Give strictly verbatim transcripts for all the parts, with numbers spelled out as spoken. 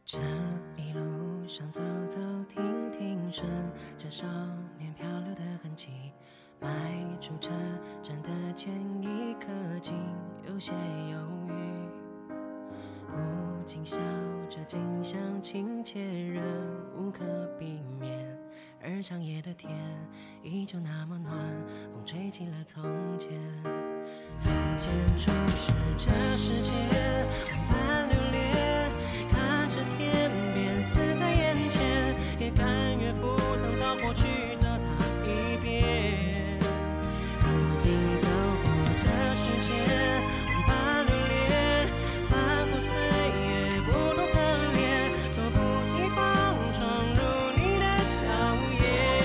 这一路上走走停停，顺着少年漂流的痕迹，迈出车站的前一刻，竟有些犹豫。不禁笑着，景象亲切，人无可避免。而长夜的天依旧那么暖，风吹起了从前。从前初识这世界，万般留恋，看着天边似在眼前，也甘愿赴汤蹈火去走它一遍。如今走过这世界，万般留恋，翻过岁月不同侧脸，猝不及防闯入你的笑颜。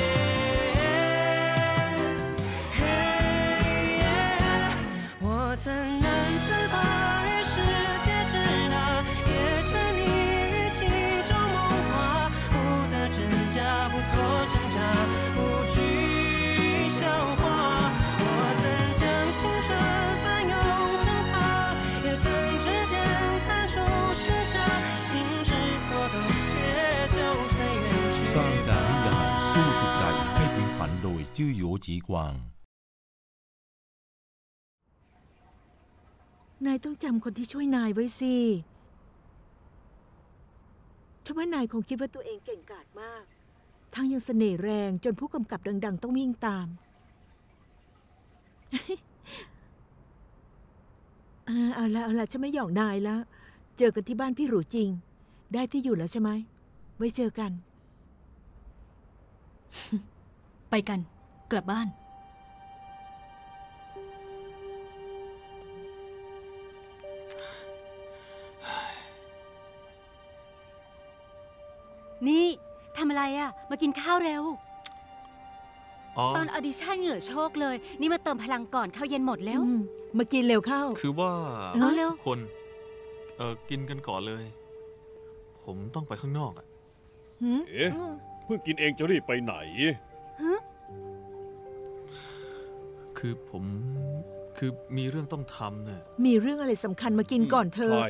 我曾难自拔于世界之大，也沉溺于其中梦话，不得真假，不做挣扎，不去消化。我曾将青春翻涌成她，也曾指尖弹出盛夏，心之所动，且就随缘去。 สร้างจากนิยายสู้สุดใจให้ถึงฝันโดยจื้อโหยวจีกวางนายต้องจำคนที่ช่วยนายไว้สิฉันว่านายคงคิดว่าตัวเองเก่งกาจมากทั้งยังเสน่ห์แรงจนผู้กำกับดังๆต้องวิ่งตาม เอาละเอาละฉันไม่หยอกนายแล้วเจอกันที่บ้านพี่หรูจริงได้ที่อยู่แล้วใช่ไหมไว้เจอกันไปกันกลับบ้านนี่ทำอะไรอ่ะมากินข้าวเร็วอ๋อตอนออดิชั่นเหงื่อโชกเลยนี่มาเติมพลังก่อนข้าวเย็นหมดแล้วอืมมากินเร็วเข้าคือว่าเอาเร็วคนเออกินกันก่อนเลย ผมต้องไปข้างนอกอ่ะหืมเอ๊ะเพิ่งกินเองจะรีบไปไหนคือผมคือมีเรื่องต้องทำเนี่ยมีเรื่องอะไรสำคัญมากินก่อนเธอใช่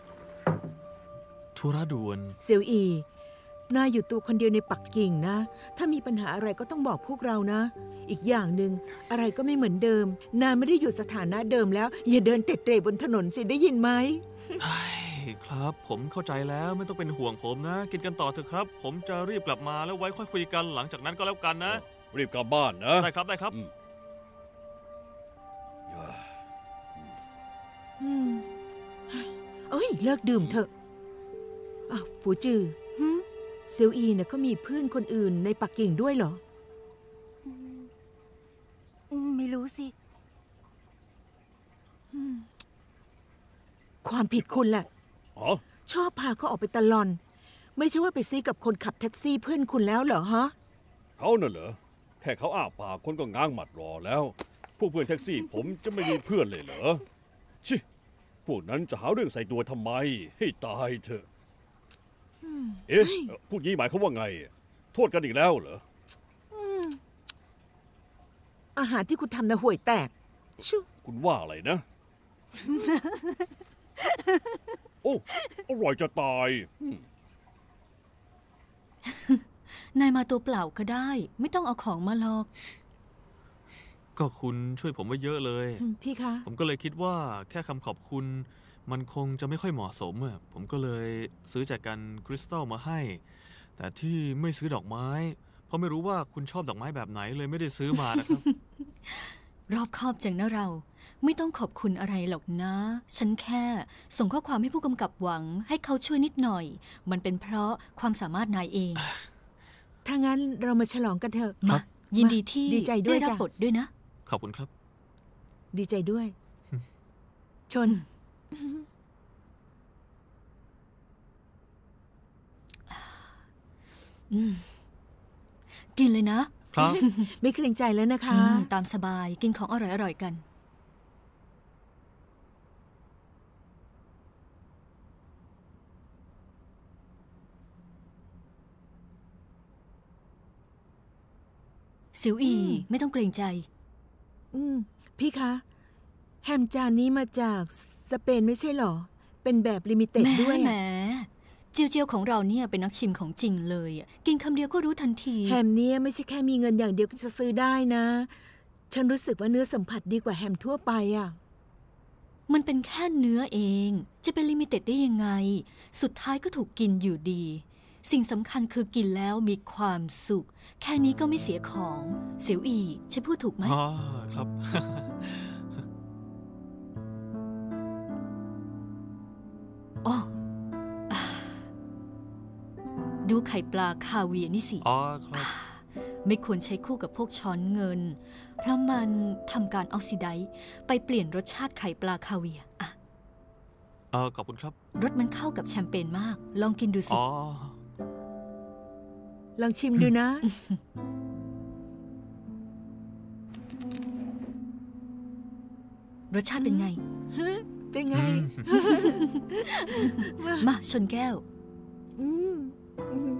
ธุระด่วนเซียวอีนายอยู่ตัวคนเดียวในปักกิ่งนะถ้ามีปัญหาอะไรก็ต้องบอกพวกเรานะอีกอย่างหนึ่งอะไรก็ไม่เหมือนเดิมนายไม่ได้อยู่สถานะเดิมแล้วอย่าเดินเตะเตะบนถนนสิได้ยินไหมเฮ้ยครับ ผมเข้าใจแล้วไม่ต้องเป็นห่วงผมนะ กินกันต่อเถอะครับ ผมจะรีบกลับมาแล้วไว้ค่อยคุยกันหลังจากนั้นก็แล้วกันนะรีบกลับบ้านนะได้ครับได้ครับอืมอืมเอ้ยเลิกดื่มเถอะอ้าวฟูจือหืมเซียวอีเนี่ยเขามีเพื่อนคนอื่นในปักกิ่งด้วยเหรออืมไม่รู้สิความผิดคุณแหละอ๋อชอบพาเขาออกไปตะลอน ไม่ใช่ว่าไปซีกับคนขับแท็กซี่เพื่อนคุณแล้วเหรอฮะเขาน่ะเหรอแค่เขาอ้าปากคนก็ง้างหมัดรอแล้ว พวกเพื่อนแท็กซี่ผมจะไม่มีเพื่อนเลยเหรอชิพวกนั้นจะหาเรื่องใส่ตัวทำไมให้ตายเถอะเอ๊ะพวกนี้หมายเขามว่าไง โทษกันอีกแล้วเหรออาหารที่คุณทำนะห่วยแตกชุคุณว่าอะไรนะ โอ้อร่อยจะตายอืมนายมาตัวเปล่าก็ได้ ไม่ต้องเอาของมาหรอกก็คุณช่วยผมไว้เยอะเลยพี่คะผมก็เลยคิดว่าแค่คำขอบคุณ มันคงจะไม่ค่อยเหมาะสมอ่ะผมก็เลยซื้อจากกันคริสตัลมาให้ แต่ที่ไม่ซื้อดอกไม้ เพราะไม่รู้ว่าคุณชอบดอกไม้แบบไหนเลยไม่ได้ซื้อมานะครับรอบคอบจังนะเรา ไม่ต้องขอบคุณอะไรหรอกนะ ฉันแค่ส่งข้อความให้ผู้กำกับหวังให้เขาช่วยนิดหน่อย มันเป็นเพราะความสามารถนายเองถ้างั้นเรามาฉลองกันเถอะมายินดีที่ดีใจด้วยได้รับจ้ะบทด้วยนะขอบคุณครับดีใจด้วย ชนกินเลยนะครับไม่เกรงใจแล้วนะคะอืมตามสบายกินของอร่อยๆกัน เสียวอีไม่ต้องเกรงใจอืมพี่คะ แฮมจานนี้มาจากสเปนไม่ใช่เหรอ เป็นแบบลิมิเต็ดแหมด้วยแหมอะเจียวเจียวของเราเนี่ยเป็นนักชิมของจริงเลยอะกินคำเดียวก็รู้ทันทีแฮมเนี่ยไม่ใช่แค่มีเงินอย่างเดียวก็จะซื้อได้นะ ฉันรู้สึกว่าเนื้อสัมผัสดีกว่าแฮมทั่วไปอ่ะมันเป็นแค่เนื้อเอง จะเป็นลิมิเต็ดได้ยังไง สุดท้ายก็ถูกกินอยู่ดี สิ่งสำคัญคือกินแล้วมีความสุข แค่นี้ก็ไม่เสียของเสียวอีฉันพูดถูกไหมอ๋อครับอ๋ออ่าดูไข่ปลาคาเวียร์นี่สิอ๋อครับไม่ควรใช้คู่กับพวกช้อนเงิน เพราะมันทำการออกซิไดซ์ไปเปลี่ยนรสชาติไข่ปลาคาเวียร์อะเออขอบคุณครับรสมันเข้ากับแชมเปญมาก ลองกินดูสิอ๋อลองชิมดูนะรสชาติเป็นไงเป็นไงมาชนแก้วอืมอืม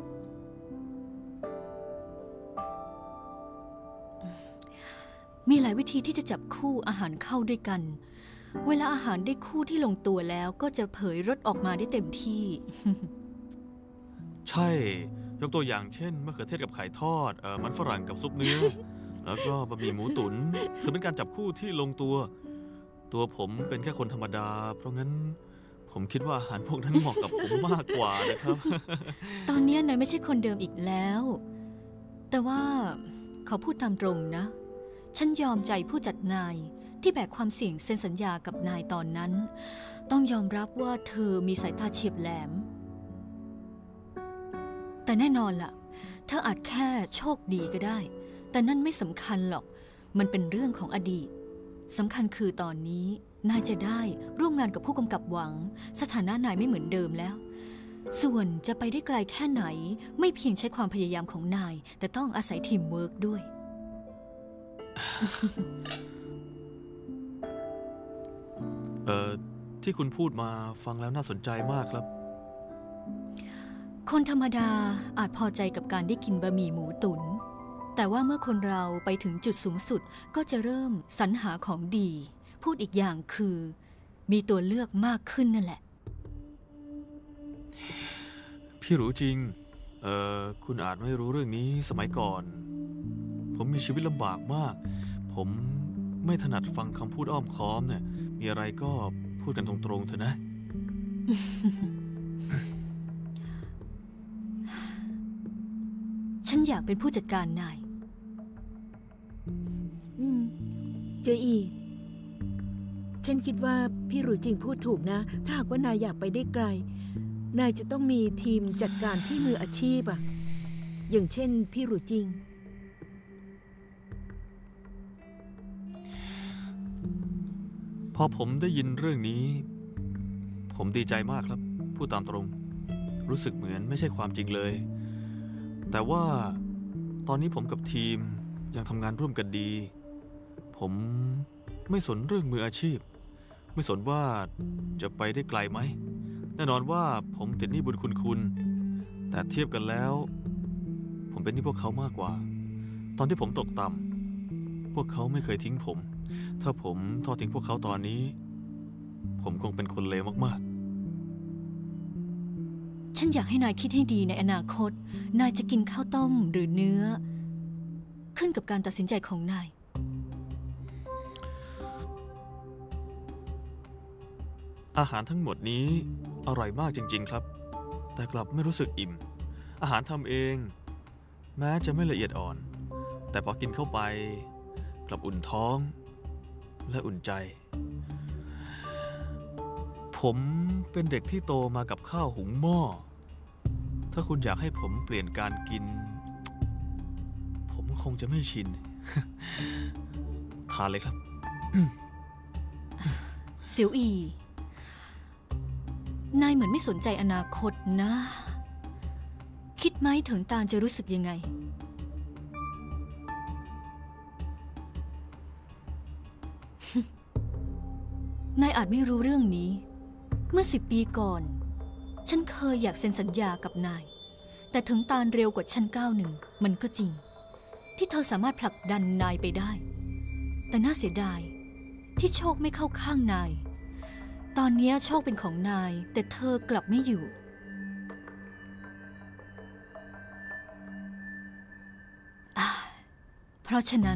มีหลายวิธีที่จะจับคู่อาหารเข้าด้วยกัน เวลาอาหารได้คู่ที่ลงตัวแล้วก็จะเผยรสออกมาได้เต็มที่ใช่ ยกตัวอย่างเช่นมะเขือเทศกับไข่ทอดเอ่อมันฝรั่งกับซุปเนื้อ แล้วก็บะหมี่หมูตุ๋นถือเป็นการจับคู่ที่ลงตัว ตัวผมเป็นแค่คนธรรมดา เพราะงั้นผมคิดว่าอาหารพวกนั้นเหมาะกับผมมากกว่านะครับตอนนี้นายไม่ใช่คนเดิมอีกแล้ว แต่ว่าขอพูดตามตรงนะ ฉันยอมใจผู้จัดนายที่แบกความเสี่ยงเซ็นสัญญากับนายตอนนั้น ต้องยอมรับว่าเธอมีสายตาเฉียบแหลม แต่แน่นอนล่ะ เธออาจแค่โชคดีก็ได้ แต่นั่นไม่สำคัญหรอก มันเป็นเรื่องของอดีตสำคัญคือตอนนี้นายจะได้ร่วมงานกับผู้กำกับหวัง สถานะนายไม่เหมือนเดิมแล้ว ส่วนจะไปได้ไกลแค่ไหน ไม่เพียงใช้ความพยายามของนาย แต่ต้องอาศัยทีมเวิร์กด้วยเอ่อที่คุณพูดมาฟังแล้วน่าสนใจมากครับคนธรรมดาอาจพอใจกับการได้กินบะหมี่หมูตุ๋น แต่ว่าเมื่อคนเราไปถึงจุดสูงสุดก็จะเริ่มสรรหาของดี พูดอีกอย่างคือ มีตัวเลือกมากขึ้นนั่นแหละพี่รู้จริง เอ่อ คุณอาจไม่รู้เรื่องนี้สมัยก่อน ผมมีชีวิตลำบากมาก ผมไม่ถนัดฟังคำพูดอ้อมค้อมเนี่ย มีอะไรก็พูดกันตรงๆเถอะนะฉันอยากเป็นผู้จัดการนายอืมเจอี ฉันคิดว่าพี่หรูจริงพูดถูกนะ ถ้าหากว่านายอยากไปได้ไกล นายจะต้องมีทีมจัดการที่มืออาชีพอะอย่างเช่นพี่หรูจริงพอผมได้ยินเรื่องนี้ ผมดีใจมากครับ พูดตามตรง รู้สึกเหมือนไม่ใช่ความจริงเลย แต่ว่าตอนนี้ผมกับทีมยังทำงานร่วมกันดี ผมไม่สนเรื่องมืออาชีพ ไม่สนว่าจะไปได้ไกลไหม แน่นอนว่าผมติดหนี้บุญคุณคุณ แต่เทียบกันแล้ว ผมเป็นหนี้พวกเขามากกว่า ตอนที่ผมตกต่ำพวกเขาไม่เคยทิ้งผม ถ้าผมทอดทิ้งพวกเขาตอนนี้ ผมคงเป็นคนเลวมากๆฉันอยากให้นายคิดให้ดีในอนาคต นายจะกินข้าวต้มหรือเนื้อ ขึ้นกับการตัดสินใจของนายอาหารทั้งหมดนี้อร่อยมากจริงๆครับ แต่กลับไม่รู้สึกอิ่ม อาหารทำเอง แม้จะไม่ละเอียดอ่อน แต่พอกินเข้าไป กลับอุ่นท้องและอุ่นใจ ผมเป็นเด็กที่โตมากับข้าวหุงหม้อ ถ้าคุณอยากให้ผมเปลี่ยนการกิน ผมคงจะไม่ชิน ทานเลยครับเสียวอี นายเหมือนไม่สนใจอนาคตนะ คิดไหมถึงตาลจะรู้สึกยังไง นายอาจไม่รู้เรื่องนี้ เมื่อสิบปีก่อน ฉันเคยอยากเซ็นสัญญากับนาย แต่ถึงตาลเร็วกว่าฉันก้าวหนึ่ง มันก็จริง ที่เธอสามารถผลักดันนายไปได้ แต่น่าเสียดายที่โชคไม่เข้าข้างนาย ตอนนี้โชคเป็นของนาย แต่เธอกลับไม่อยู่ราะฉะนั้น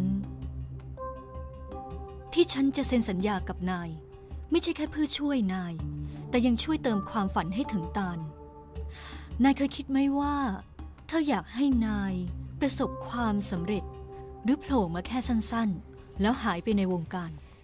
ที่ฉันจะเซ็นสัญญากับนาย ไม่ใช่แค่เพื่อช่วยนาย แต่ยังช่วยเติมความฝันให้ถึงตาลนายเคยคิดไหมว่าเธออยากให้นายประสบความสำเร็จ หรือโผล่มาแค่สั้นๆ แล้วหายไปในวงการ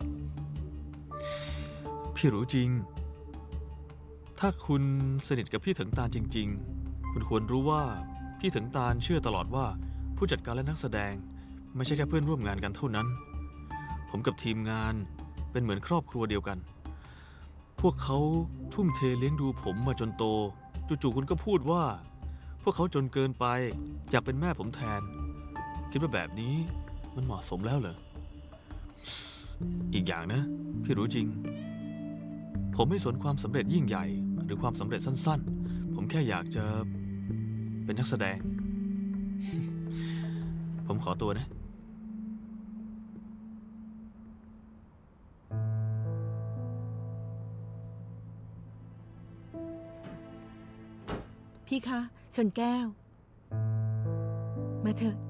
พี่รู้จริง ถ้าคุณสนิทกับพี่ถึงตาลจริงๆ คุณควรรู้ว่าพี่ถึงตาลเชื่อตลอดว่าผู้จัดการและนักแสดงไม่ใช่แค่เพื่อนร่วมงานกันเท่านั้น ผมกับทีมงานเป็นเหมือนครอบครัวเดียวกัน พวกเขาทุ่มเทเลี้ยงดูผมมาจนโตจู่ๆคุณก็พูดว่าพวกเขาจนเกินไปอยากเป็นแม่ผมแทน คิดว่าแบบนี้มันเหมาะสมแล้วเหรออีกอย่างนะพี่รู้จริงผมไม่สนความสำเร็จยิ่งใหญ่หรือความสำเร็จสั้นๆผมแค่อยากจะเป็นนักแสดง ผมขอตัวนะพี่คะชนแก้ว มาเถอะ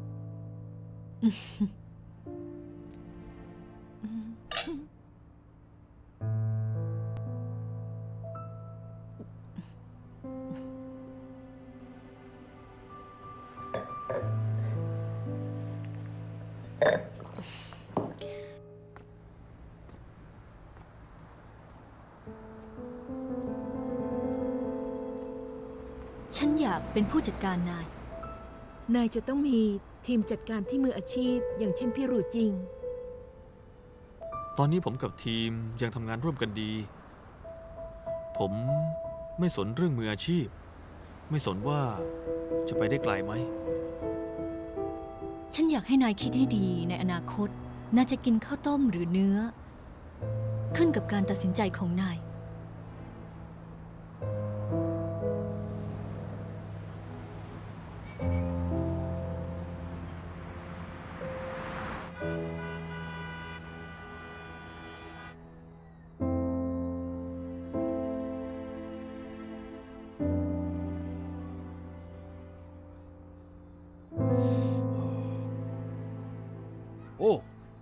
ฉันอยากเป็นผู้จัดการนายนายจะต้องมีทีมจัดการที่มืออาชีพ อย่างเช่นพี่รู้จริงตอนนี้ผมกับทีมยังทำงานร่วมกันดี ผมไม่สนเรื่องมืออาชีพ ไม่สนว่าจะไปได้ไกลไหมฉันอยากให้นายคิดให้ดีในอนาคตนายจะกินข้าวต้มหรือเนื้อ ขึ้นกับการตัดสินใจของนายโอ้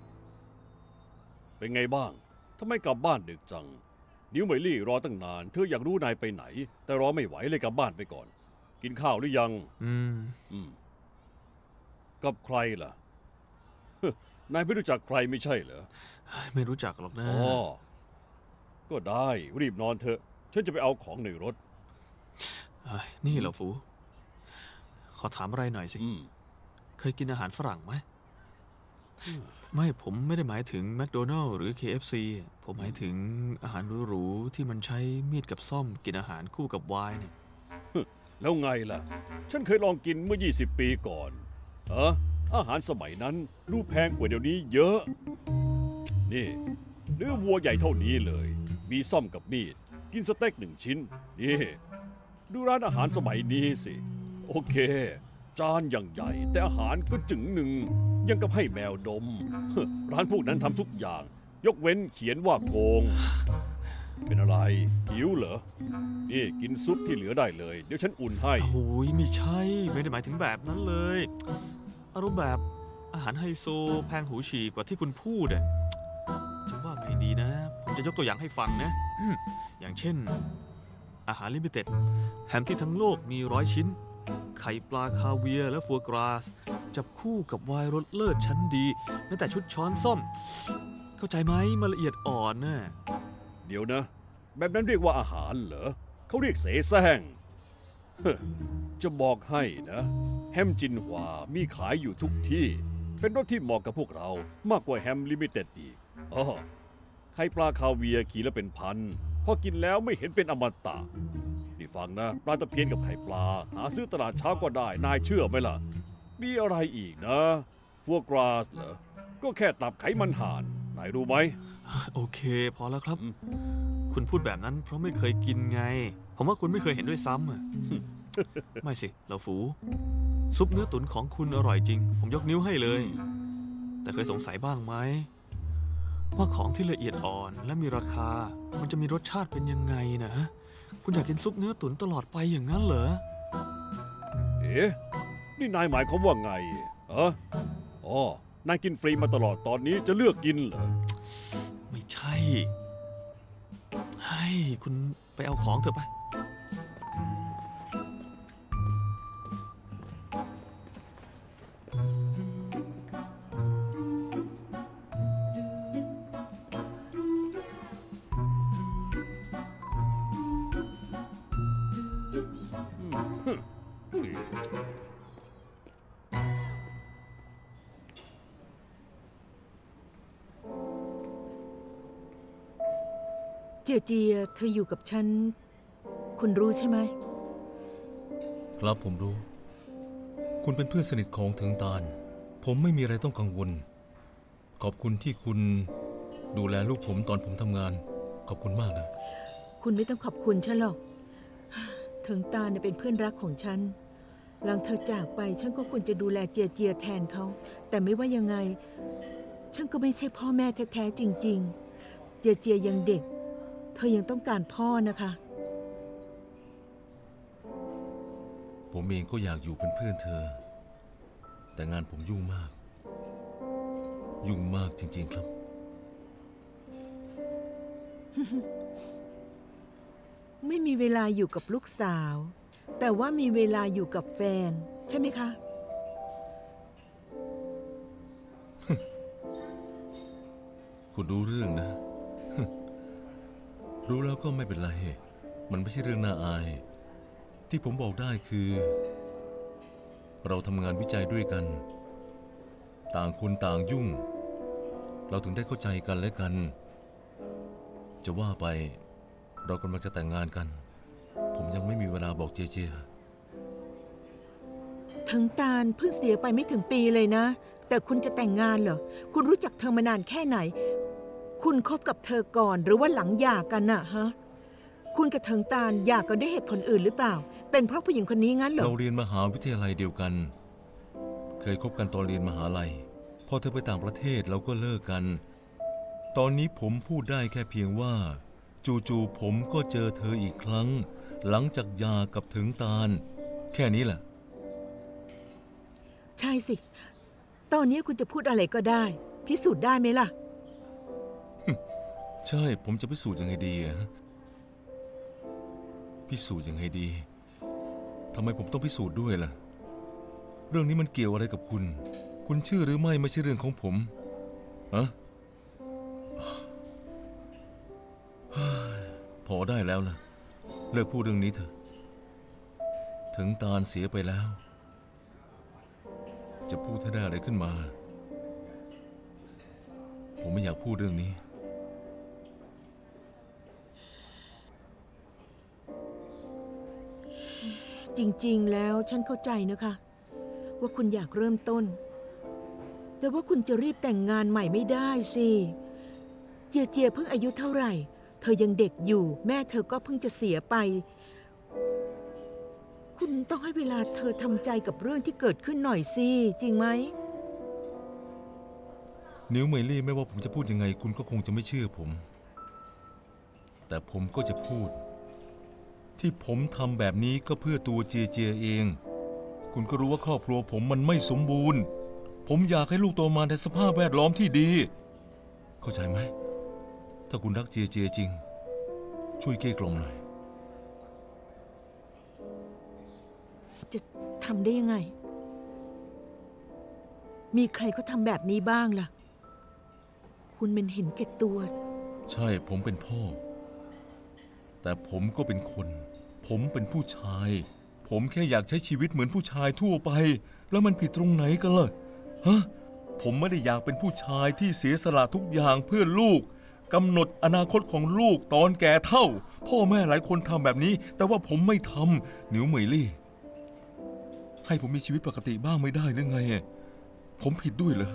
เป็นไงบ้างทำไมกลับบ้านดึกจัง นิ้วเหมยลี่รอตั้งนานเธออยากรู้นายไปไหน แต่รอไม่ไหวเลยกลับบ้านไปก่อน กินข้าวหรือยังอืมอืมกับใครล่ะ นายไม่รู้จักใครไม่ใช่เหรอไม่รู้จักหรอกนะอ๋อก็ได้รีบนอนเถอะ ฉันจะไปเอาของในรถเฮ้ยนี่เหรอฟู ขอถามอะไรหน่อยสิอืมเคยกินอาหารฝรั่งไหม ไม่ผมไม่ได้หมายถึงแมคโดนัลล์หรือ เค เอฟ ซี ผมหมายถึงอาหารหรูๆที่มันใช้มีดกับซ่อมกินอาหารคู่กับไวน์เนี่ยแล้วไงล่ะ ฉันเคยลองกินเมื่อ ยี่สิบ ปีก่อนเอออาหารสมัยนั้นดูแพงกว่าเดี๋ยวนี้เยอะ นี่เนื้อวัวใหญ่เท่านี้เลย มีซ่อมกับมีด กินสเต็กหนึ่งชิ้น นี่ ดูร้านอาหารสมัยนี้สิ โอเค จานอย่างใหญ่ แต่อาหารก็จึงหนึ่ง ยังกับให้แมวดม ร้านพวกนั้นทำทุกอย่าง ยกเว้นเขียนว่าโกง เป็นอะไร หิวเหรอ นี่กินซุปที่เหลือได้เลย เดี๋ยวฉันอุ่นให้โอ้ยไม่ใช่ ไม่ได้หมายถึงแบบนั้นเลย อารมณ์แบบอาหารไฮโซแพงหูฉี่กว่าที่คุณพูดอะจะว่าไงดีนะ ผมจะยกตัวอย่างให้ฟังนะ อย่างเช่น อาหารลิมิเต็ดแฮมที่ทั้งโลกมีร้อยชิ้น ไข่ปลาคาเวียร์และฟัวกราส จับคู่กับไวน์รสเลิศชั้นดีแม้แต่ชุดช้อนส้อม เข้าใจไหมมันละเอียดอ่อนน่ะเดี๋ยวนะ แบบนั้นเรียกว่าอาหารเหรอ เขาเรียกเสแสร้ง เฮ้อจะบอกให้นะ แฮมจินหวามีขายอยู่ทุกที่ เป็นรสที่เหมาะกับพวกเรามากกว่าแฮมลิมิเต็ดอีกอ๋อไข่ปลาคาเวียร์ขีดละเป็นพัน พอกินแล้วไม่เห็นเป็นอมตะ นี่ฟังนะ ปลาตะเพียนกับไข่ปลา หาซื้อตลาดเช้าก็ได้ นายเชื่อไหมล่ะ มีอะไรอีกนะฟัวกราสเหรอ ก็แค่ตับไขมันห่าน นายรู้ไหมโอเค พอแล้วครับอืมคุณพูดแบบนั้นเพราะไม่เคยกินไง ผมว่าคุณไม่เคยเห็นด้วยซ้ำอะ ไม่สิเหล่าฝู ซุปเนื้อตุ๋นของคุณอร่อยจริง ผมยกนิ้วให้เลย แต่เคยสงสัยบ้างไหมว่าของที่ละเอียดอ่อนและมีราคา มันจะมีรสชาติเป็นยังไงนะฮะคุณอยากกินซุปเนื้อตุ๋นตลอดไปอย่างนั้นเหรอเอ๊ะ นี่นายหมายความว่าไงเอออ๋อนายกินฟรีมาตลอดตอนนี้จะเลือกกินเหรอไม่ใช่ให้คุณไปเอาของเถอะไปเจียเจียเธออยู่กับฉัน คุณรู้ใช่ไหมครับผมรู้ คุณเป็นเพื่อนสนิทของถึงตาล ผมไม่มีอะไรต้องกังวล ขอบคุณที่คุณดูแลลูกผมตอนผมทำงาน ขอบคุณมากนะคุณไม่ต้องขอบคุณฉันหรอกถึงตาเนี่ยเป็นเพื่อนรักของฉัน หลังเธอจากไปฉันก็ควรจะดูแลเจียเจียแทนเขา แต่ไม่ว่ายังไง ฉันก็ไม่ใช่พ่อแม่แท้ๆจริงๆ เจียเจียยังเด็ก เธอยังต้องการพ่อนะคะผมเองก็อยากอยู่เป็นเพื่อนเธอ แต่งานผมยุ่งมาก ยุ่งมากจริงๆครับไม่มีเวลาอยู่กับลูกสาว แต่ว่ามีเวลาอยู่กับแฟน ใช่ไหมคะคุณรู้เรื่องนะ รู้แล้วก็ไม่เป็นไร มันไม่ใช่เรื่องน่าอาย ที่ผมบอกได้คือ เราทำงานวิจัยด้วยกัน ต่างคนต่างยุ่ง เราถึงได้เข้าใจกันและกัน จะว่าไปเรากำลังจะแต่งงานกัน ผมยังไม่มีเวลาบอกเจเจถึงตาลเพิ่งเสียไปไม่ถึงปีเลยนะ แต่คุณจะแต่งงานเหรอ คุณรู้จักเธอมานานแค่ไหน คุณคบกับเธอก่อนหรือว่าหลังหย่ากันน่ะฮะ คุณกับเถิงตาลหย่ากันด้วยเหตุผลอื่นหรือเปล่า เป็นเพราะผู้หญิงคนนี้งั้นเหรอเราเรียนมหาวิทยาลัยเดียวกัน เคยคบกันตอนเรียนมหาลัย พอเธอไปต่างประเทศเราก็เลิกกัน ตอนนี้ผมพูดได้แค่เพียงว่า จู่ๆผมก็เจอเธออีกครั้ง หลังจากหย่ากับเถิงตาล แค่นี้แหละใช่สิ ตอนนี้คุณจะพูดอะไรก็ได้ พิสูจน์ได้ไหมล่ะใช่ ผมจะพิสูจน์ยังไงดีอะพิสูจน์ยังไงดีทำไมผมต้องพิสูจน์ด้วยล่ะ เรื่องนี้มันเกี่ยวอะไรกับคุณ คุณเชื่อหรือไม่ไม่ใช่เรื่องของผมฮะพอได้แล้วล่ะ เลิกพูดเรื่องนี้เถอะถึงตาลเสียไปแล้ว จะพูดให้ได้อะไรขึ้นมา ผมไม่อยากพูดเรื่องนี้จริงๆ แล้วฉันเข้าใจนะคะ ว่าคุณอยากเริ่มต้น แต่ว่าคุณจะรีบแต่งงานใหม่ไม่ได้สิ เจียเจียเพิ่งอายุเท่าไหร่ เธอยังเด็กอยู่ แม่เธอก็เพิ่งจะเสียไป คุณต้องให้เวลาเธอทำใจกับเรื่องที่เกิดขึ้นหน่อยสิจริงไหมนิ้วเมลี่ไม่ว่าผมจะพูดยังไงคุณก็คงจะไม่เชื่อผม แต่ผมก็จะพูด ที่ผมทำแบบนี้ก็เพื่อตัวเจเจเอง คุณก็รู้ว่าครอบครัวผมมันไม่สมบูรณ์ ผมอยากให้ลูกโตมาในสภาพแวดล้อมที่ดี เข้าใจไหม ถ้าคุณรักเจเจจริง ช่วยเกลี้ยกล่อมหน่อยจะทำได้ยังไง มีใครเขาทำแบบนี้บ้างล่ะ คุณเป็นเห็นแก่ตัวใช่ผมเป็นพ่อ แต่ผมก็เป็นคน ผมเป็นผู้ชาย ผมแค่อยากใช้ชีวิตเหมือนผู้ชายทั่วไป แล้วมันผิดตรงไหนกันล่ะฮะผมไม่ได้อยากเป็นผู้ชายที่เสียสละทุกอย่างเพื่อลูกกำหนดอนาคตของลูกตอนแก่เฒ่า พ่อแม่หลายคนทำแบบนี้ แต่ว่าผมไม่ทำนิ้วเหมยลี่ ให้ผมมีชีวิตปกติบ้างไม่ได้หรือไงผมผิดด้วยเหรอ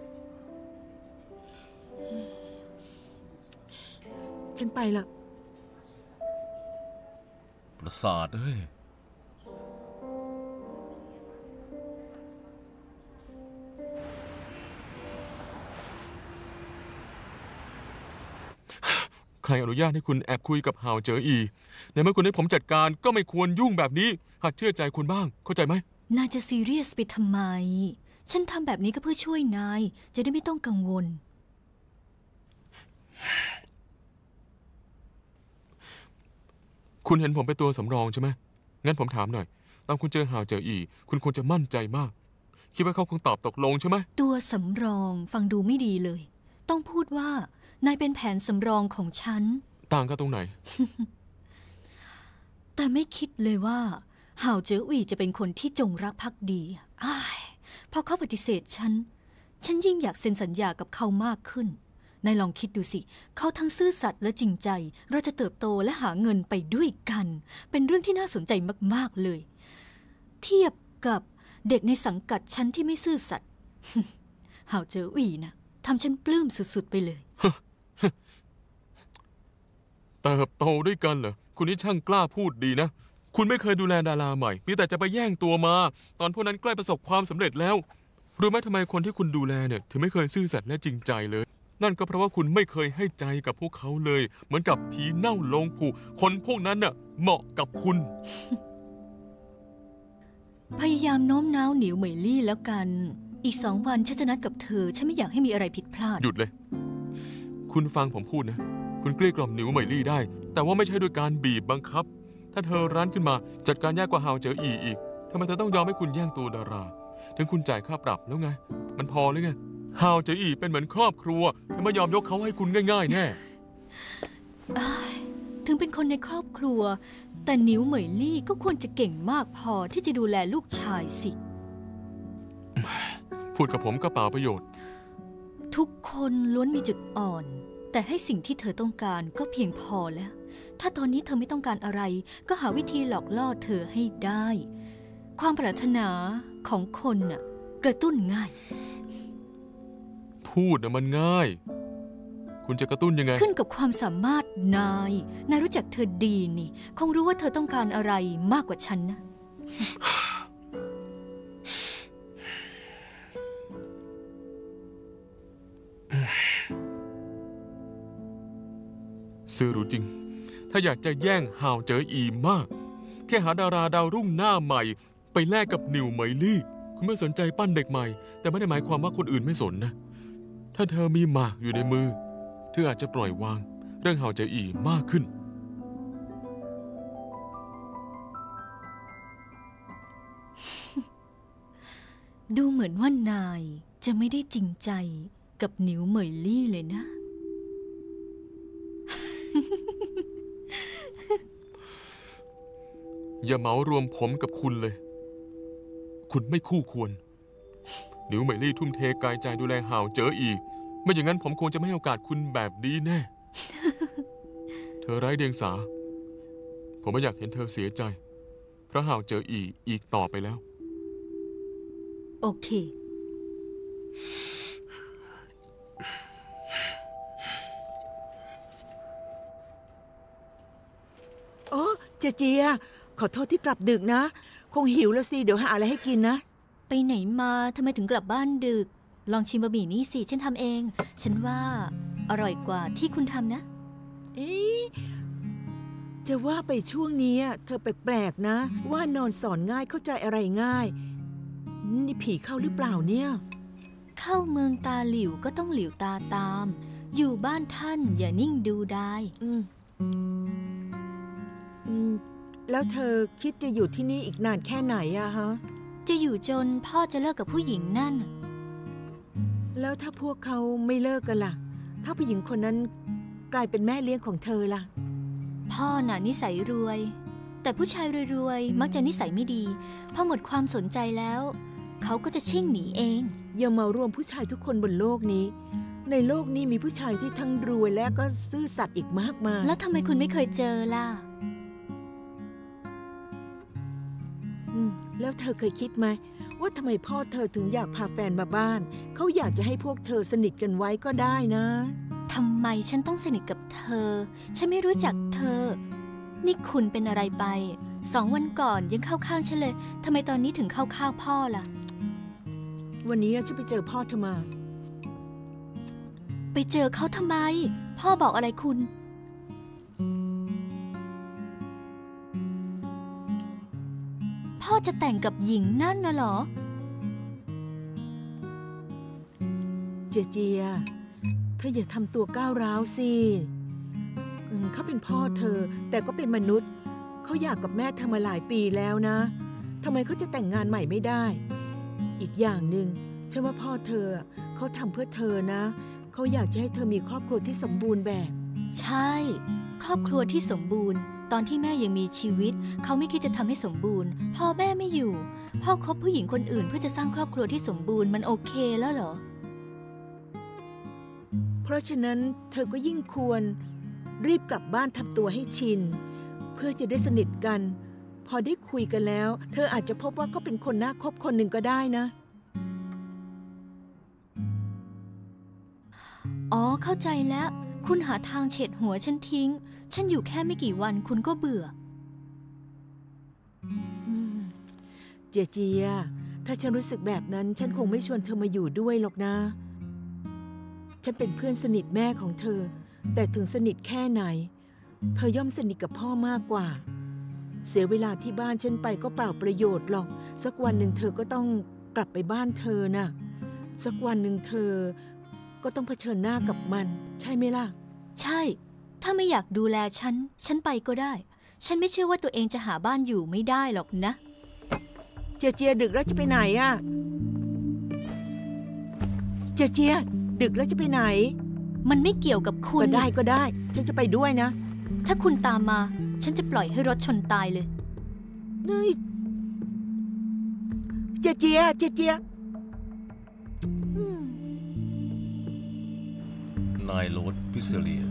ฉันไปละประสาทเอ้ยใครอนุญาตให้คุณแอบคุยกับห่าวเจ๋ออีในเมื่อคุณให้ผมจัดการก็ไม่ควรยุ่งแบบนี้หัดเชื่อใจคุณบ้างเข้าใจไหมนายจะซีเรียสไปทำไมฉันทำแบบนี้ก็เพื่อช่วยนายจะได้ไม่ต้องกังวลคุณเห็นผมเป็นตัวสำรองใช่ไหมงั้นผมถามหน่อยตอนคุณเจอหาวเจออีคุณควรจะมั่นใจมากคิดว่าเขาคงตอบตกลงใช่ไหมตัวสำรองฟังดูไม่ดีเลยต้องพูดว่านายเป็นแผนสำรองของฉันต่างกันตรงไหนแต่ไม่คิดเลยว่าหาวเจ๋ออีจะเป็นคนที่จงรักภักดีอ้ายพอเขาปฏิเสธฉันฉันยิ่งอยากเซ็นสัญญากับเขามากขึ้นนายลองคิดดูสิเขาทั้งซื่อสัตย์และจริงใจเราจะเติบโตและหาเงินไปด้วยกันเป็นเรื่องที่น่าสนใจมากๆเลยเทียบกับเด็กในสังกัดฉันที่ไม่ซื่อสัตย์ หาวเจ๋ออีนะทำฉันปลื้มสุดๆไปเลยเติบโตด้วยกันเหรอคุณนี่ช่างกล้าพูดดีนะคุณไม่เคยดูแลดาราใหม่มีแต่จะไปแย่งตัวมาตอนพวกนั้นใกล้ประสบความสำเร็จแล้วรู้ไหมทำไมคนที่คุณดูแลเนี่ยถึงไม่เคยซื่อสัตย์และจริงใจเลยนั่นก็เพราะว่าคุณไม่เคยให้ใจกับพวกเขาเลยเหมือนกับผีเน่าลงผุคนพวกนั้นน่ะเหมาะกับคุณพยายามโน้มน้าวหนิวเหมยลี่แล้วกันอีกสองวันฉันจะนัดกับเธอฉันไม่อยากให้มีอะไรผิดพลาดหยุดเลยคุณฟังผมพูดนะคุณเกลี้ยกล่อมหนิวเหมยลี่ได้แต่ว่าไม่ใช่ด้วยการบีบบังคับถ้าเธอรั้นขึ้นมาจัดการยากกว่าฮาวเจ๋ออีอีกทำไมเธอต้องยอมให้คุณแย่งตัวดาราถึงคุณจ่ายค่าปรับแล้วไงมันพอหรือไงฮาวเจ๋ออีเป็นเหมือนครอบครัวเธอไม่ยอมยกเขาให้คุณง่ายๆแน่ถึงเป็นคนในครอบครัวแต่หนิวเหมยลี่ก็ควรจะเก่งมากพอที่จะดูแลลูกชายสิพูดกับผมก็เปล่าประโยชน์ทุกคนล้วนมีจุดอ่อนแต่ให้สิ่งที่เธอต้องการก็เพียงพอแล้วถ้าตอนนี้เธอไม่ต้องการอะไรก็หาวิธีหลอกล่อเธอให้ได้ความปรารถนาของคนน่ะกระตุ้นง่ายพูดนะมันง่ายคุณจะกระตุ้นยังไงขึ้นกับความสามารถนายนายรู้จักเธอดีนี่คงรู้ว่าเธอต้องการอะไรมากกว่าฉันนะซื่อรู้จริงถ้าอยากจะแย่งฮาวเจ๋ออีมากแค่หาดาราดาวรุ่งหน้าใหม่ไปแลกกับหนิวเหมยลี่คุณไม่สนใจปั้นเด็กใหม่แต่ไม่ได้หมายความว่าคนอื่นไม่สนนะถ้าเธอมีหมากอยู่ในมือเธออาจจะปล่อยวางเรื่องฮาวเจ๋ออีมากขึ้นดูเหมือนว่านายจะไม่ได้จริงใจกับหนิวเหมยลี่เลยนะอย่าเหมารวมผมกับคุณเลยคุณไม่คู่ควรหนิวเหมยลี่ทุ่มเทกายใจดูแลฮาวเจ๋ออีไม่อย่างนั้นผมคงจะไม่ให้โอกาสคุณแบบนี้แน่ เธอไร้เดียงสาผมไม่อยากเห็นเธอเสียใจเพราะฮาวเจ๋ออีอีกต่อไปแล้วโอเคโอ้เจเจียขอโทษที่กลับดึกนะคงหิวแล้วสิเดี๋ยวหาอะไรให้กินนะไปไหนมาทำไมถึงกลับบ้านดึกลองชิมบะหมี่นี้สิฉันทำเองฉันว่าอร่อยกว่าที่คุณทำนะเอ๊ะจะว่าไปช่วงนี้เธอแปลกๆนะว่านอนสอนง่ายเข้าใจอะไรง่ายนี่ผีเข้าหรือเปล่าเนี่ยเข้าเมืองตาหลิวก็ต้องหลิวตาตามอยู่บ้านท่านอย่านิ่งดูได้อืมอืมแล้วเธอคิดจะอยู่ที่นี่อีกนานแค่ไหนอะฮะจะอยู่จนพ่อจะเลิกกับผู้หญิงนั่นแล้วถ้าพวกเขาไม่เลิกกันล่ะถ้าผู้หญิงคนนั้นกลายเป็นแม่เลี้ยงของเธอล่ะพ่อน่ะนิสัยรวยแต่ผู้ชายรวยๆมักจะนิสัยไม่ดีพอหมดความสนใจแล้วเขาก็จะชิ่งหนีเองอย่ามารวมผู้ชายทุกคนบนโลกนี้ในโลกนี้มีผู้ชายที่ทั้งรวยและก็ซื่อสัตย์อีกมากมายแล้วทำไมคุณไม่เคยเจอล่ะอืมแล้วเธอเคยคิดไหมว่าทำไมพ่อเธอถึงอยากพาแฟนมาบ้านเขาอยากจะให้พวกเธอสนิทกันไว้ก็ได้นะทำไมฉันต้องสนิทกับเธอฉันไม่รู้จักเธอนี่คุณเป็นอะไรไปสองวันก่อนยังเข้าข้างฉันเลยทำไมตอนนี้ถึงเข้าข้างพ่อล่ะวันนี้ฉันไปเจอพ่อเธอมาไปเจอเขาทำไมพ่อบอกอะไรคุณพ่อจะแต่งกับหญิงนั่นน่ะเหรอเจเจียเธออย่าทำตัวก้าวร้าวสิอืมเขาเป็นพ่อเธอแต่ก็เป็นมนุษย์เขาอยากกับแม่เธอมาหลายปีแล้วนะทำไมเขาจะแต่งงานใหม่ไม่ได้อีกอย่างหนึ่งฉันว่าพ่อเธอเขาทำเพื่อเธอนะเขาอยากจะให้เธอมีครอบครัวที่สมบูรณ์แบบใช่ครอบครัวที่สมบูรณ์ตอนที่แม่ยังมีชีวิตเขาไม่คิดจะทำให้สมบูรณ์พอแม่ไม่อยู่พ่อคบผู้หญิงคนอื่นเพื่อจะสร้างครอบครัวที่สมบูรณ์มันโอเคแล้วเหรอเพราะฉะนั้นเธอก็ยิ่งควรรีบกลับบ้านทำตัวให้ชินเพื่อจะได้สนิทกันพอได้คุยกันแล้วเธออาจจะพบว่าก็เป็นคนน่าคบคนหนึ่งก็ได้นะอ๋อเข้าใจแล้วคุณหาทางเฉดหัวฉันทิ้งฉันอยู่แค่ไม่กี่วันคุณก็เบื่อเจเจียถ้าฉันรู้สึกแบบนั้นฉันคงไม่ชวนเธอมาอยู่ด้วยหรอกนะฉันเป็นเพื่อนสนิทแม่ของเธอแต่ถึงสนิทแค่ไหนเธอย่อมสนิทกับพ่อมากกว่าเสียเวลาที่บ้านฉันไปก็เปล่าประโยชน์หรอกสักวันหนึ่งเธอก็ต้องกลับไปบ้านเธอนะสักวันหนึ่งเธอก็ต้องเผชิญหน้ากับมันใช่ไหมล่ะใช่ถ้าไม่อยากดูแลฉันฉันไปก็ได้ฉันไม่เชื่อว่าตัวเองจะหาบ้านอยู่ไม่ได้หรอกนะเจเจียดึกแล้วจะไปไหนอะเจเจียดึกแล้วจะไปไหนมันไม่เกี่ยวกับคุณก็ได้ก็ได้ฉันจะไปด้วยนะถ้าคุณตามมาฉันจะปล่อยให้รถชนตายเลยนี่เจเจียเจเจียนายโรสพิเซเลีย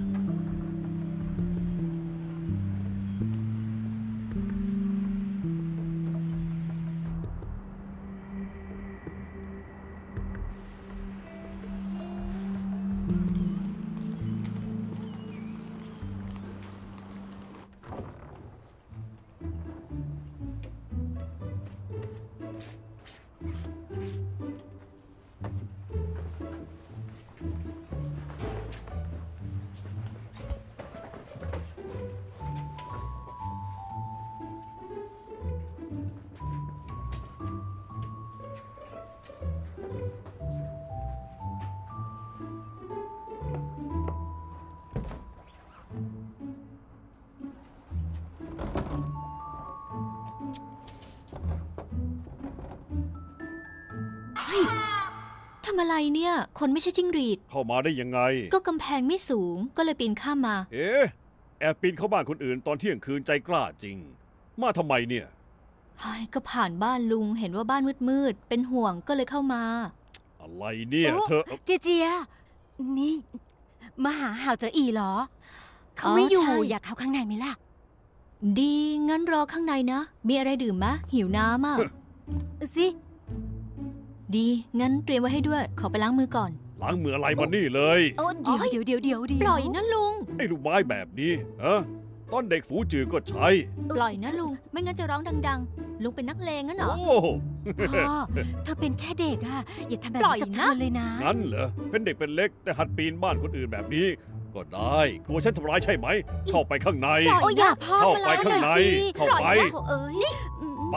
ทำอะไรเนี่ยคนไม่ใช่จิ้งหรีดเข้ามาได้ยังไงก็กำแพงไม่สูงก็เลยปีนข้ามมาเอ๊ะแอบปีนเข้าบ้านคนอื่นตอนเที่ยงคืนใจกล้าจริงมาทำไมเนี่ยก็ผ่านบ้านลุงเห็นว่าบ้านมืดๆเป็นห่วงก็เลยเข้ามาอะไรเนี่ยเธอเจเจียนี่มาหาห่าวเจออีเหรอเขาไม่อยู่อยากเข้าข้างในไหมล่ะดีงั้นรอข้างในนะมีอะไรดื่มมะหิวน้ำอ่ะสิดีงั้นเตรียมไว้ให้ด้วยขอไปล้างมือก่อนล้างมืออะไรมานี่เลยโอ้เดี๋ยวเดี๋ยวเดี๋ยวเดี๋ยวปล่อยนะลุงไอ้ลูกไม้แบบนี้ฮะตอนเด็กฝูจือก็ใช้ปล่อยนะลุงไม่งั้นจะร้องดังๆลุงเป็นนักเลงงั้นเหรอโอ้พ่อเธอเป็นแค่เด็กอะอย่าทำแบบนี้กับเธอเลยนะงั้นเหรอเป็นเด็กเป็นเล็กแต่หัดปีนบ้านคนอื่นแบบนี้ก็ได้กลัวฉันทำร้ายใช่ไหมเข้าไปข้างในโอ้ยอย่าพ่อเข้าไปข้างในเข้าไปไป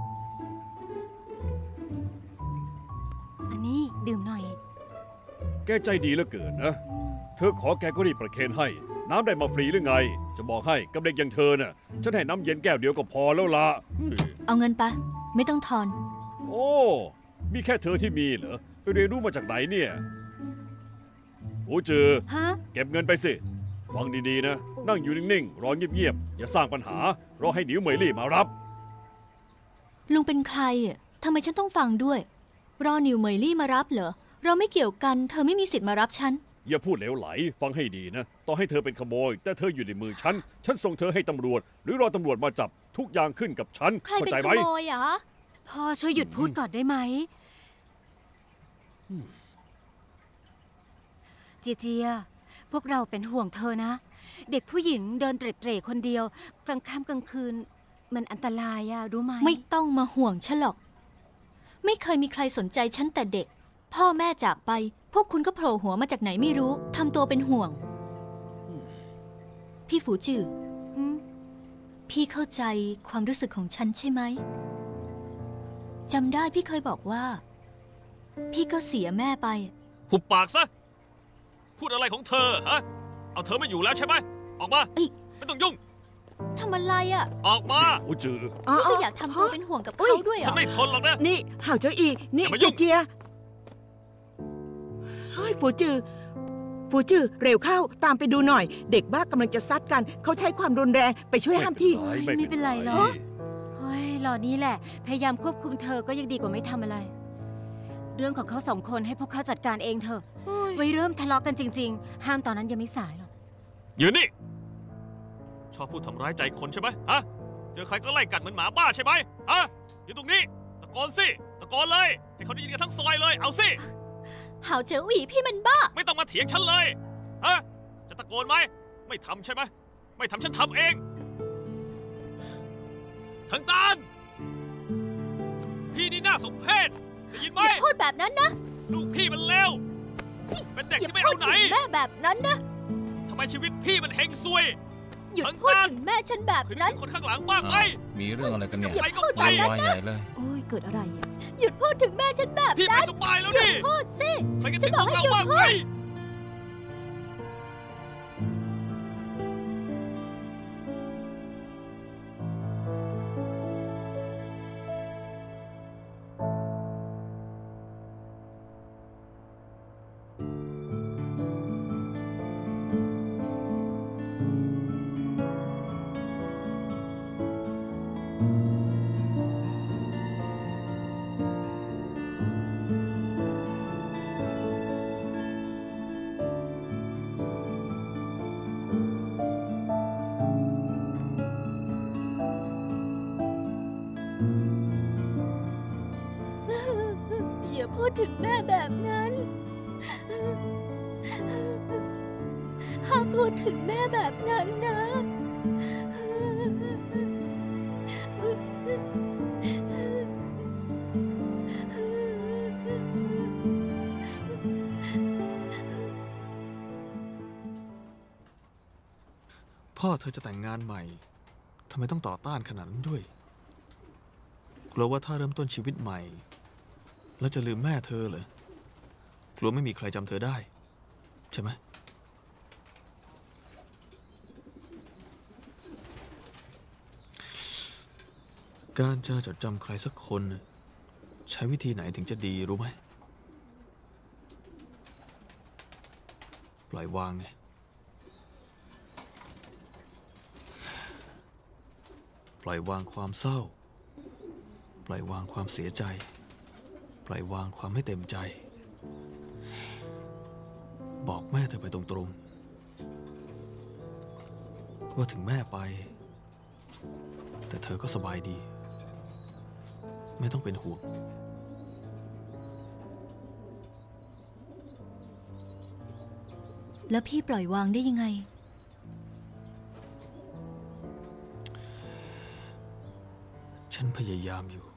นี่ดื่มหน่อยแกใจดีเหลือเกินนะเธอขอแกก็รีบประเคนให้น้ำได้มาฟรีหรือไงจะบอกให้กับเด็กอย่างเธอน่ะฉันให้น้ำเย็นแก้วเดียวก็พอแล้วล่ะเอาเงินไปไม่ต้องทอนโอ้มีแค่เธอที่มีเหรอไปเรียนรู้มาจากไหนเนี่ยโอ้จือเก็บเงินไปสิฟังดีๆนะนั่งอยู่นิ่งๆรอเงียบๆอย่าสร้างปัญหารอให้หนิวเหมยลี่มารับลุงเป็นใครอ่ะทำไมฉันต้องฟังด้วยรอหนิวเหมยลี่มารับเหรอเราไม่เกี่ยวกันเธอไม่มีสิทธิ์มารับฉันอย่าพูดเหลวไหลฟังให้ดีนะต่อให้เธอเป็นขโมยแต่เธออยู่ในมือฉันฉันส่งเธอให้ตำรวจหรือรอตำรวจมาจับทุกอย่างขึ้นกับฉันใครเป็นขโมยอ่ะพ่อช่วยหยุดพูดก่อนได้ไหมเจียเจียพวกเราเป็นห่วงเธอนะเด็กผู้หญิงเดินเตร่ๆคนเดียวกลางค่ำกลางคืนมันอันตรายอะรู้ไหมไม่ต้องมาห่วงฉันหรอกไม่เคยมีใครสนใจฉันแต่เด็กพ่อแม่จากไปพวกคุณก็โผล่หัวมาจากไหนไม่รู้ทำตัวเป็นห่วงพี่ฝูจื่อพี่เข้าใจความรู้สึกของฉันใช่ไหมจำได้พี่เคยบอกว่าพี่ก็เสียแม่ไปหุบปากซะพูดอะไรของเธอฮะเอาเธอไม่อยู่แล้วใช่ไหมออกมาเอ้ยไม่ต้องยุ่งทำอะไรอ่ะออกมาโอ้จืออ๋อนี่ก็อยากทำตัวเป็นห่วงกับเขาด้วยเหรฉันอไม่ทนหรอกนะนี่ห่าวเจ้าอี นี่อย่ามาเจยุ่งเจียเฮ้ยฟูจือฟูจือเร็วเข้าตามไปดูหน่อย เด็กบ้ากำลังจะซัดกัน เขาใช้ความรุนแรงไปช่วยห้ามที่ไม่เป็นไรหรอก เฮ้ยหล่อนี้แหละ พยายามควบคุมเธอก็ยังดีกว่าไม่ทำอะไร เรื่องของเขาสองคนให้พวกเขาจัดการเองเถอะ ไว้เริ่มทะเลาะกันจริง ๆ ห้ามตอนนั้นยังไม่สายหรอกยืนนี่ชอบพูดทำร้ายใจคนใช่ไหมฮะเจอใครก็ไล่กัดเหมือนหมาบ้าใช่ไหมฮะอยู่ตรงนี้ตะโกนสิตะโกนเลยให้เขาได้ยินกันทั้งซอยเลยเอาสิหาวเจ๋อหวีพี่มันบ้าไม่ต้องมาเถียงฉันเลยฮะจะตะโกนไหมไม่ทำใช่ไหมไม่ทำฉันทำเองทั้งตาลพี่นี่น่าสมเพชได้ยินไหมอย่าพูดแบบนั้นนะลูกพี่มันเลวเป็นเด็กอย่าที่ไม่พูเอาดไหนถึงแม่แบบนั้นนะทำไมชีวิตพี่มันเฮงซวยหยุดทั้งพูดบ้านถึงแม่ฉันแบบคืนนั้นี้นคนข้างหลังบ้างไหมมีเรื่องอะไรกันเนี่ยอย่าพูดวายวายใหญ่เลยโอ้ยเกิดอะไรอ่ะหยุดพูดถึงแม่ฉันแบบพี่ไม่นั้นสบายแล้วหยุดิดพูดสิใครกันฉัถึนงบอกของให้เราหยุดบ้างพูไหมด อย่าพูดถึงแม่แบบนั้น ห้ามพูดถึงแม่แบบนั้นนะพ่อเธอจะแต่งงานใหม่ทำไมต้องต่อต้านขนาดนั้นด้วยกลัวว่าถ้าเริ่มต้นชีวิตใหม่ แล้วจะลืมแม่เธอเหรอกลัวไม่มีใครจำเธอได้ ใช่ไหมการจะจดจำใครสักคนน่ะใช้วิธีไหนถึงจะดีรู้ไหมปล่อยวางไงปล่อยวางความเศร้าปล่อยวางความเสียใจปล่อยวางความไม่เต็มใจบอกแม่เธอไปตรงๆว่าถึงแม่ไปแต่เธอก็สบายดีไม่ต้องเป็นห่วงแล้วพี่ปล่อยวางได้ยังไงฉันพยายามอยู่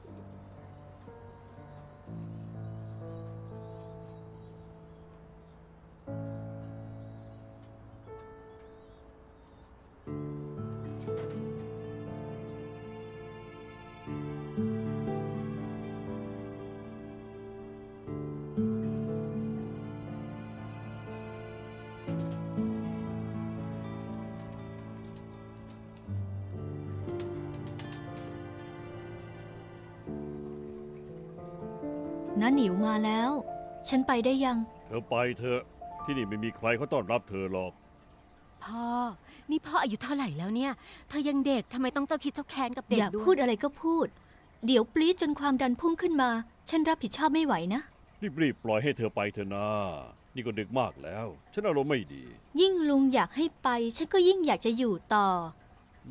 น้าหนิวมาแล้ว ฉันไปได้ยังเธอไปเถอะที่นี่ไม่มีใครเขาต้อนรับเธอหรอกพ่อ นี่พ่ออายุเท่าไหร่แล้วเนี่ย เธอยังเด็กทำไมต้องเจ้าคิดเจ้าแค้นกับเด็อก ย่าด้วยพูดอะไรก็พูด เดี๋ยวปลีดจนความดันพุ่งขึ้นมา ฉันรับผิดชอบไม่ไหวนะรีบๆปล่อยให้เธอไปเถอะนะนี่ก็ดึกมากแล้ว ฉันอารมณ์ไม่ดียิ่งลุงอยากให้ไป ฉันก็ยิ่งอยากจะอยู่ต่ออ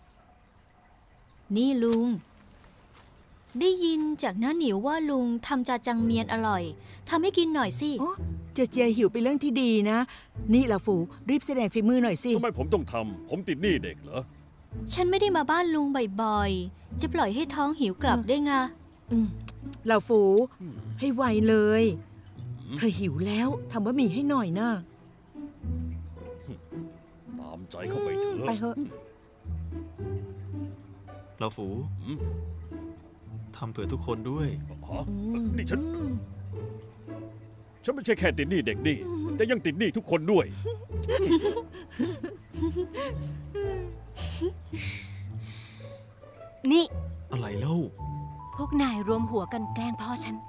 นี่ลุง ได้ยินจากน้าหนิวว่าลุงทำจาจังเมียนอร่อยทำให้กินหน่อยสิโอ้เจเจียหิวเป็นเรื่องที่ดีนะ นี่ล่ะฝูรีบแสดงฝีมือหน่อยสิทำไมผมต้องทำ ผมติดหนี้เด็กเหรอฉันไม่ได้มาบ้านลุงบ่อยๆ จะปล่อยให้ท้องหิวกลับได้ไงอืมเหล่าฝูให้ไวเลย เธอหิวแล้วทำบะหมี่ให้หน่อยนะตามใจเข้าไปเถอะไปเถอะเราฝูอืมทำเผื่อทุกคนด้วยฮะนี่ฉันอืมฉันไม่ใช่แค่ติดหนี้เด็กนี่แต่ยังติดหนี้ทุกคนด้วยนี่อะไรเล่าพวกนายรวมหัวกันแกล้งพ่อฉัน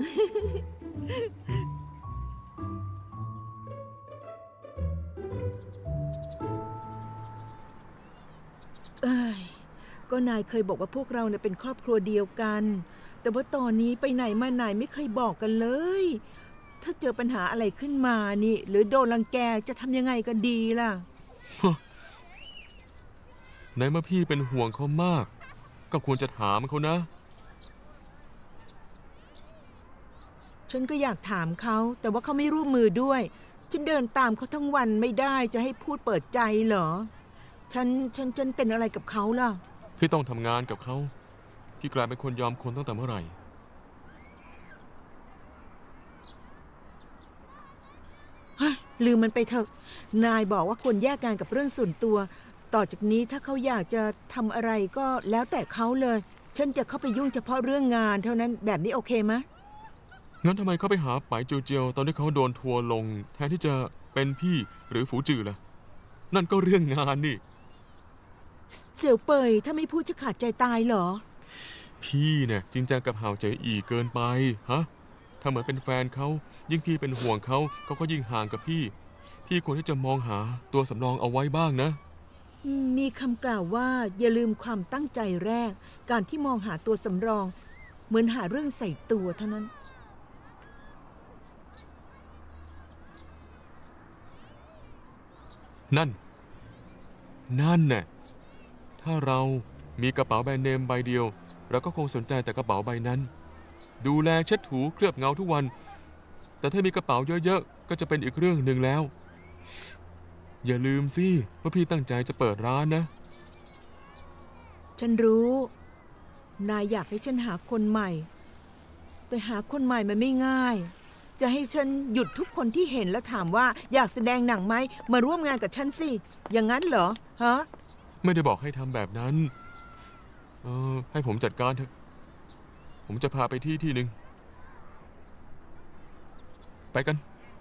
เอ้ยก็นายเคยบอกว่าพวกเราเนี่ยเป็นครอบครัวเดียวกัน แต่ว่าตอนนี้ไปไหนมาไหนไม่เคยบอกกันเลย ถ้าเจอปัญหาอะไรขึ้นมานี่ หรือโดนรังแกจะทำยังไงกันดีล่ะในเมื่อพี่เป็นห่วงเขามาก ก็ควรจะถามเขานะฉันก็อยากถามเขา แต่ว่าเขาไม่ร่วมมือด้วย ฉันเดินตามเขาทั้งวันไม่ได้จะให้พูดเปิดใจเหรอ ฉันฉันฉันเป็นอะไรกับเขาล่ะพี่ต้องทำงานกับเขา พี่กลายเป็นคนยอมคนตั้งแต่เมื่อไหร่เฮ้ยลืมมันไปเถอะ นายบอกว่าควรแยกงานกับเรื่องส่วนตัว ต่อจากนี้ถ้าเขาอยากจะทำอะไรก็แล้วแต่เขาเลย ฉันจะเข้าไปยุ่งเฉพาะเรื่องงานเท่านั้นแบบนี้โอเคไหมงั้นทำไมเขาไปหาป๋ายเจียวเจียวตอนที่เขาโดนทัวร์ลง แทนที่จะเป็นพี่หรือฝูจือล่ะ นั่นก็เรื่องงานนี่เสี่ยวเปยถ้าไม่พูดจะขาดใจตายเหรอพี่เนี่ยจริงจังกับห่าวเจ๋ออีเกินไปฮะ ถ้าเหมือนเป็นแฟนเขายิ่งพี่เป็นห่วงเขาเขาก็ยิ่งห่างกับพี่ พี่ควรที่จะมองหาตัวสำรองเอาไว้บ้างนะมีคำกล่าวว่าอย่าลืมความตั้งใจแรก การที่มองหาตัวสำรอง เหมือนหาเรื่องใส่ตัวเท่านั้นนั่น นั่นน่ะถ้าเรามีกระเป๋าแบรนด์เนมใบเดียวเราก็คงสนใจแต่กระเป๋าใบนั้น ดูแลเช็ดถูเคลือบเงาทุกวัน แต่ถ้ามีกระเป๋าเยอะๆก็จะเป็นอีกเรื่องหนึ่งแล้ว อย่าลืมสิว่าพี่ตั้งใจจะเปิดร้านนะฉันรู้ นายอยากให้ฉันหาคนใหม่ แต่หาคนใหม่มันไม่ง่าย จะให้ฉันหยุดทุกคนที่เห็นแล้วถามว่าอยากแสดงหนังไหมมาร่วมงานกับฉันสิ อย่างนั้นเหรอ ฮะไม่ได้บอกให้ทำแบบนั้น เออให้ผมจัดการเถอะ ผมจะพาไปที่ที่หนึ่ง ไปกัน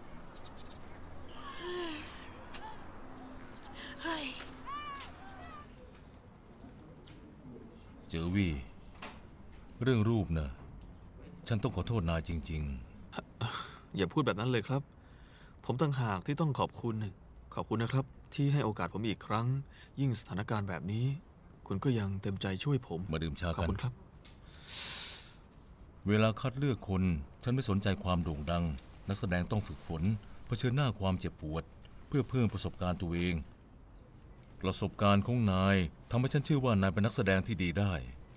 เจอวี่ เรื่องรูปนะฉันต้องขอโทษนายจริงอย่าพูดแบบนั้นเลยครับ ผมต่างหากที่ต้องขอบคุณ ขอบคุณนะครับ ที่ให้โอกาสผมอีกครั้ง ยิ่งสถานการณ์แบบนี้ คุณก็ยังเต็มใจช่วยผมๆ มาดื่มชาขอบกันคุณครับเวลาคัดเลือกคน ฉันไม่สนใจความโด่งดัง นักแสดงต้องฝึกฝนเผชิญหน้าความเจ็บปวด เพื่อเพิ่มประสบการณ์ตัวเอง ประสบการณ์ของนายทำให้ฉันเชื่อว่านายเป็นนักแสดงที่ดีได้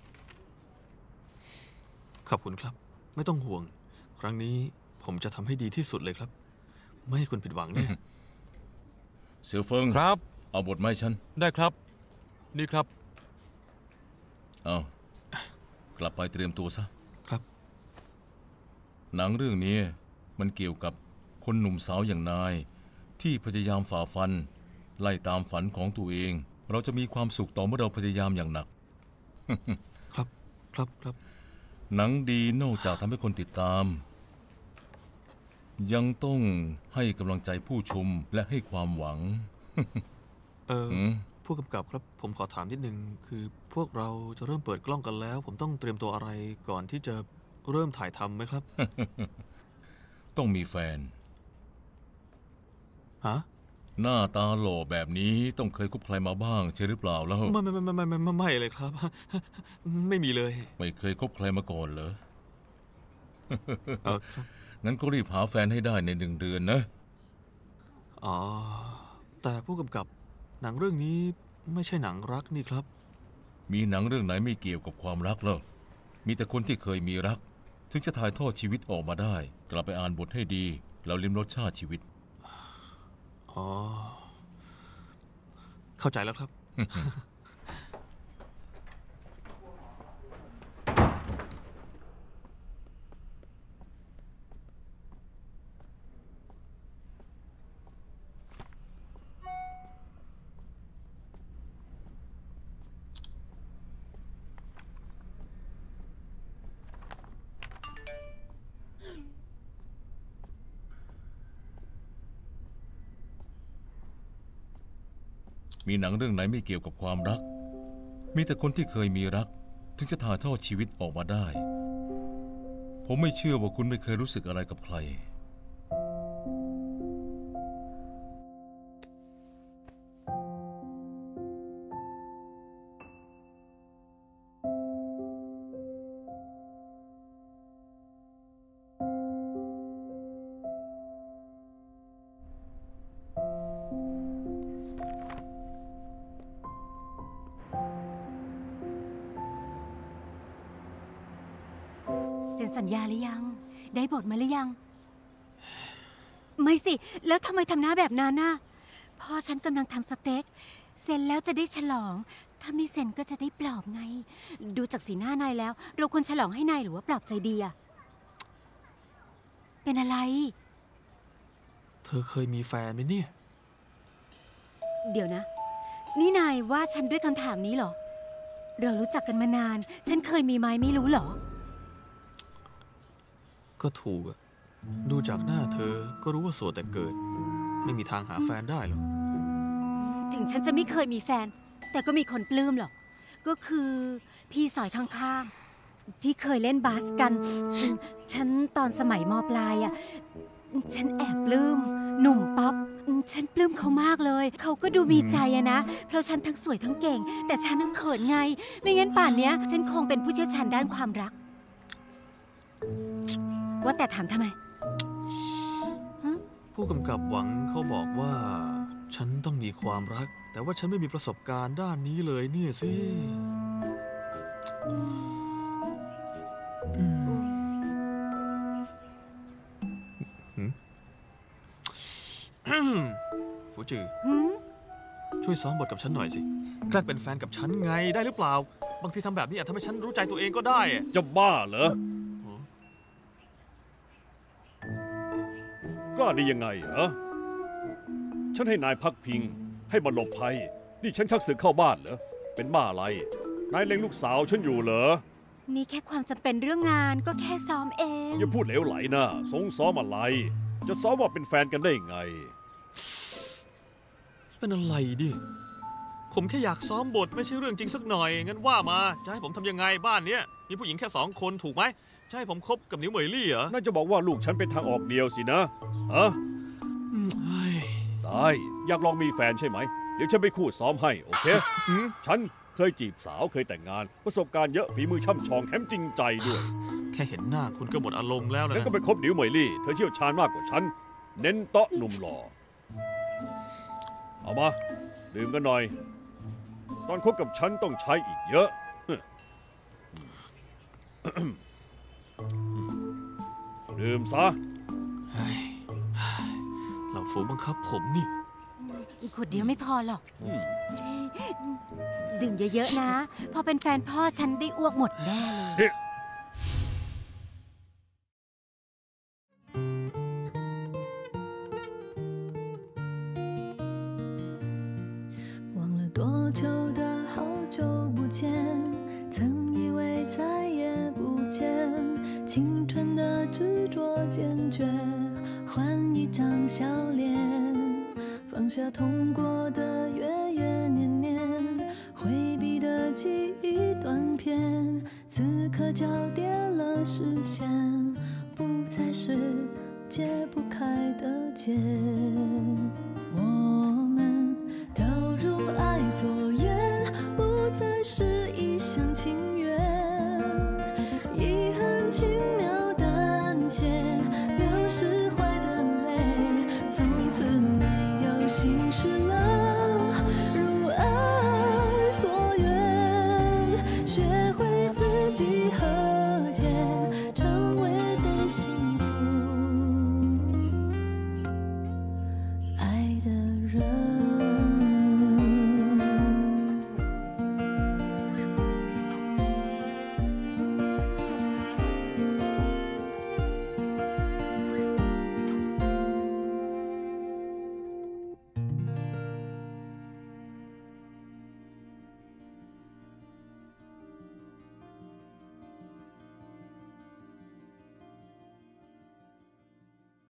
ขอบคุณครับ ไม่ต้องห่วง ครั้งนี้ผมจะทำให้ดีที่สุดเลยครับ ไม่ให้คุณผิดหวังแน่เสี่ยวเฟิงครับเอาบทมาให้ฉันได้ครับ นี่ครับเอากลับไปเตรียมตัวซะครับหนังเรื่องนี้มันเกี่ยวกับคนหนุ่มสาวอย่างนาย ที่พยายามฝ่าฟัน ไล่ตามฝันของตัวเอง เราจะมีความสุขต่อเมื่อเราพยายามอย่างหนักครับ ครับ ครับหนังดีนอกจากทำให้คนติดตาม ยังต้องให้กำลังใจผู้ชมและให้ความหวังเออหืมผู้กำกับครับ ผมขอถามนิดนึง คือพวกเราจะเริ่มเปิดกล้องกันแล้ว ผมต้องเตรียมตัวอะไรก่อนที่จะเริ่มถ่ายทำไหมครับต้องมีแฟนฮะหน้าตาหล่อแบบนี้ต้องเคยคบใครมาบ้างใช่หรือเปล่าแล้วไม่ไม่ไม่ไม่ไม่ไม่ไม่เลยครับ ไม่มีเลยไม่เคยคบใครมาก่อนเหรอเออครับงั้นก็รีบหาแฟนให้ได้ในหนึ่งเดือนนะอ๋อ แต่ผู้กำกับหนังเรื่องนี้ไม่ใช่หนังรักนี่ครับมีหนังเรื่องไหนไม่เกี่ยวกับความรักหรอมีแต่คนที่เคยมีรัก ถึงจะถ่ายทอดชีวิตออกมาได้ กลับไปอ่านบทให้ดี แล้วลิ้มรสชาติชีวิตอ๋อ เข้าใจแล้วครับมีหนังเรื่องไหนไม่เกี่ยวกับความรัก มีแต่คนที่เคยมีรักถึงจะถ่ายทอดชีวิตออกมาได้ ผมไม่เชื่อว่าคุณไม่เคยรู้สึกอะไรกับใครเซ็นสัญญาหรือยังได้บทมาหรือยังไม่สิแล้วทำไมทำหน้าแบบนั้นน่ะพ่อฉันกำลังทำสเต็กเซ็นแล้วจะได้ฉลองถ้าไม่เซ็นก็จะได้ปลอบไงดูจากสีหน้านายแล้วเราควรฉลองให้นายหรือว่าปลอบใจดีอะเป็นอะไรเธอเคยมีแฟนไหมเนี่ยเดี๋ยวนะนี่นายว่าฉันด้วยคำถามนี้เหรอเรารู้จักกันมานานฉันเคยมีไหมไม่รู้เหรอก็ถูกอะดูจากหน้าเธอก็รู้ว่าโสดแต่เกิดไม่มีทางหาแฟนได้หรอกถึงฉันจะไม่เคยมีแฟนแต่ก็มีคนปลื้มหรอกก็คือพี่สอยข้างๆที่เคยเล่นบาสกันฉันตอนสมัยม.ปลายอะฉันแอบปลื้มหนุ่มป๊อปฉันปลื้มเขามากเลยเขาก็ดูมีใจอะนะเพราะฉันทั้งสวยทั้งเก่งแต่ฉันนั่งเขินไงไม่งั้นป่านเนี้ยฉันคงเป็นผู้เชี่ยวชาญด้านความรักว่าแต่ถามทำไมผู้กำกับหวังเขาบอกว่าฉันต้องมีความรักแต่ว่าฉันไม่มีประสบการณ์ด้านนี้เลยเนี่ยสิฟูจือช่วยซ้อมบทกับฉันหน่อยสิแกล้งเป็นแฟนกับฉันไงได้หรือเปล่าบางทีทำแบบนี้อาจทำให้ฉันรู้ใจตัวเองก็ได้จะบ้าเหรอ กล้าได้ยังไงเหรอฉันให้นายพักพิงให้มาหลบภัยนี่ฉันชักศึกเข้าบ้านเหรอเป็นบ้าอะไรนายเล็งลูกสาวฉันอยู่เหรอนี่แค่ความจำเป็นเรื่องงานก็แค่ซ้อมเองอย่าพูดเหลวไหลนะสงซ้อมอะไรจะซ้อมว่าเป็นแฟนกันได้ไงเป็นอะไรดิผมแค่อยากซ้อมบทไม่ใช่เรื่องจริงสักหน่อยงั้นว่ามาจะให้ผมทำยังไงบ้านเนี้ยมีผู้หญิงแค่สองคนถูกไหมจะให้ผมคบกับนิ้วเหมยลี่เหรอน่าจะบอกว่าลูกฉันเป็นทางออกเดียวสินะฮะได้อยากลองมีแฟนใช่ไหมเดี๋ยวฉันไปคู่ซ้อมให้โอเคฉันเคยจีบสาวเคยแต่งงานประสบการณ์เยอะฝีมือช่ำชองแถมจริงใจด้วยแค่เห็นหน้าคุณก็หมดอารมณ์แล้วนะงั้นก็ไปคบนิ้วเหมยลี่เธอเชี่ยวชาญมากกว่าฉันเน้นเตาะหนุ่มหล่อเอามาดื่มกันหน่อยตอนคบกับฉันต้องใช้อีกเยอะดื่มซะเราฝูบังคับผมนี่ขวดเดียวไม่พอหรอกดื่มเยอะๆนะพอเป็นแฟนพ่อฉันได้อ้วกหมดแน่เลย忘了多久的好久不见曾以为再也不见青春的执着坚决换一张笑脸放下痛过的月月年年回避的记忆断片此刻交叠了视线不再是解不开的结